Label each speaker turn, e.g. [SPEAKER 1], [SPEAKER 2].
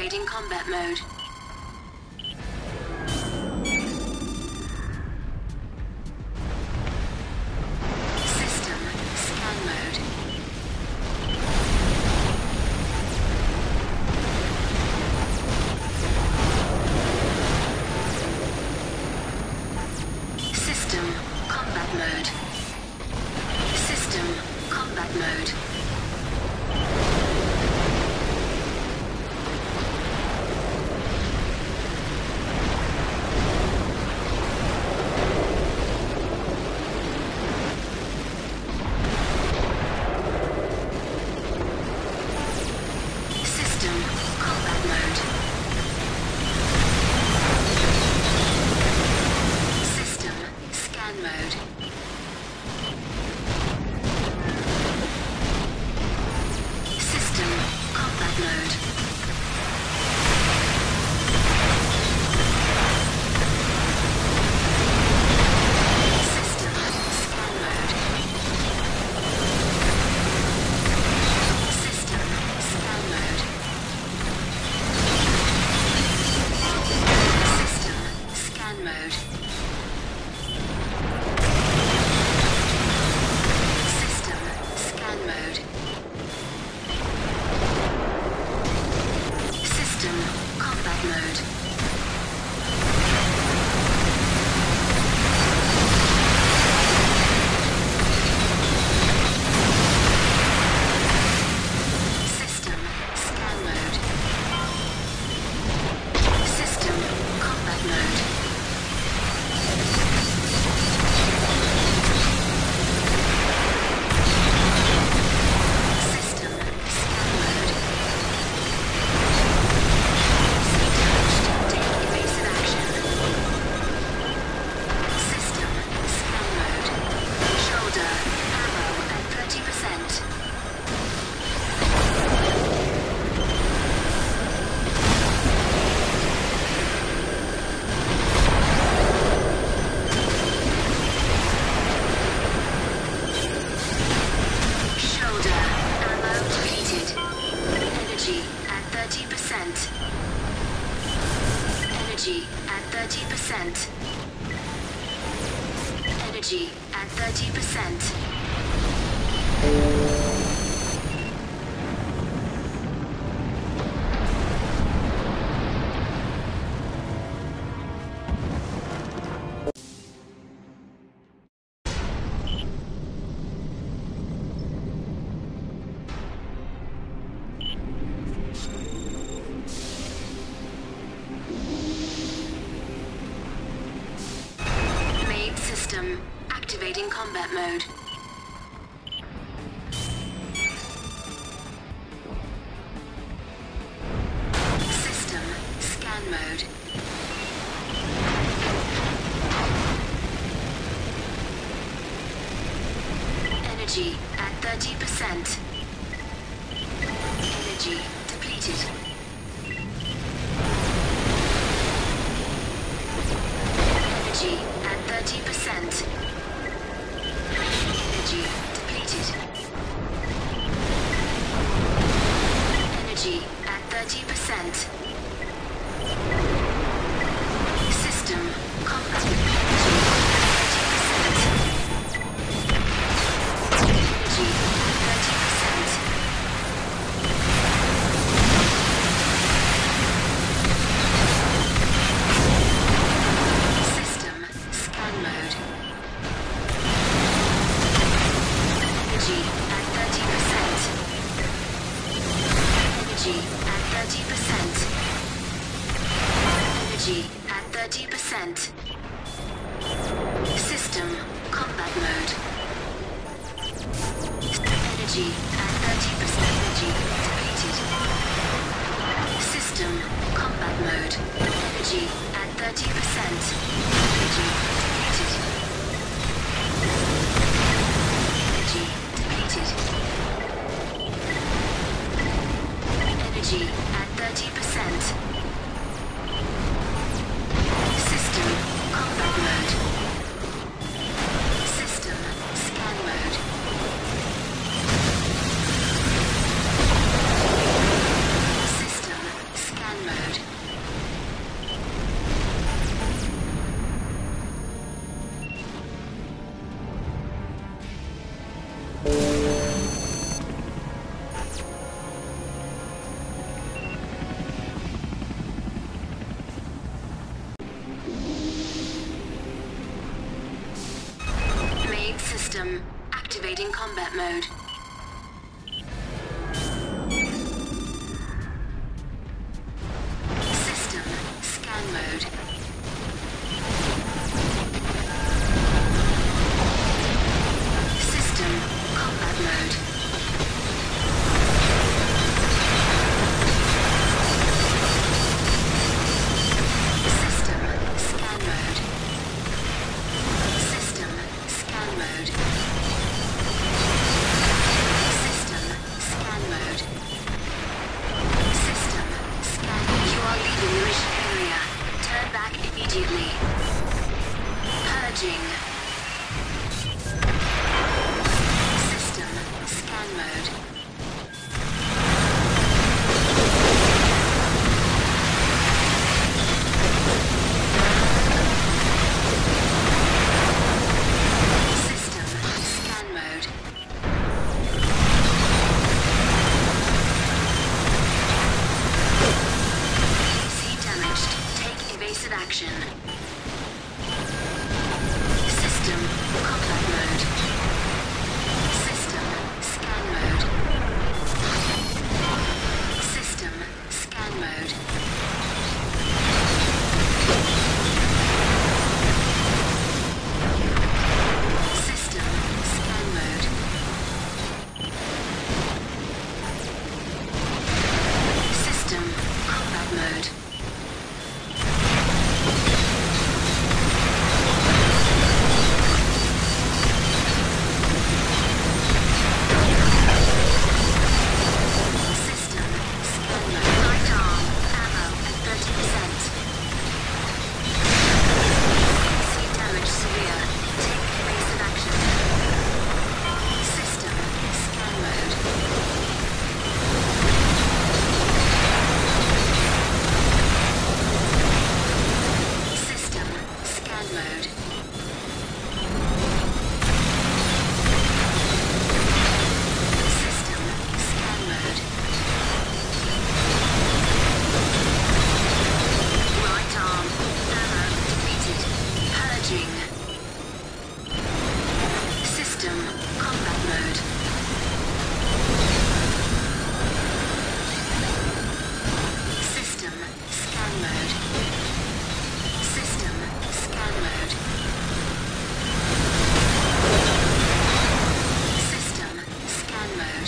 [SPEAKER 1] Activating combat mode. System scan mode. System combat mode. System combat mode. Energy at 30%. Energy at 30%. System activating combat mode. System scan mode. Energy at 30%. Energy depleted. Energy at 30%. Energy depleted. Energy at 30%. System combat energy at 30%. Energy at 30%. Energy at 30%. System combat mode. Energy at 30%. Energy depleted. System combat mode. Energy at 30%. Energy depleted. Energy depleted. Energy at 30%. System combat mode. System scan mode. System scan Activating combat mode. System scan mode. System combat mode. System scan mode. System scan mode. System scan mode. System scan. You are leaving the mission area. Turn back immediately. Purging. System scan mode. System scan mode. AC damaged. Take evasive action. System combat mode. System scan mode. System scan mode. System scan mode. System combat mode. System scan mode. Right arm. Ammo at 30%. AC damage severe. Take evasive action. System scan mode. System scan mode. System scan mode. Right arm. Ammo depleted. Purging. System combat mode. System scan mode. System scan mode. System scan mode.